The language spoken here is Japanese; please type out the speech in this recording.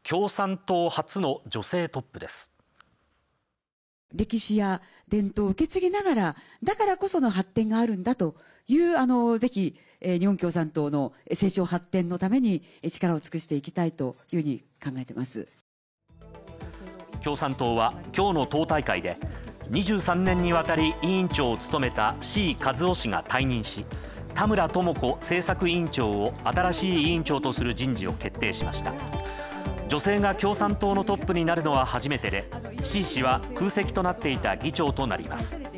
共産党初の女性トップです。 歴史や伝統を受け継ぎながら、だからこその発展があるんだというぜひ日本共産党の成長発展のために力を尽くしていきたいというふうに考えています。 共産党は今日の党大会で23年にわたり委員長を務めた C 和夫氏が退任し、田村智子政策委員長を新しい委員長とする人事を決定しました。女性が共産党のトップになるのは初めてで、 C 氏は空席となっていた議長となります。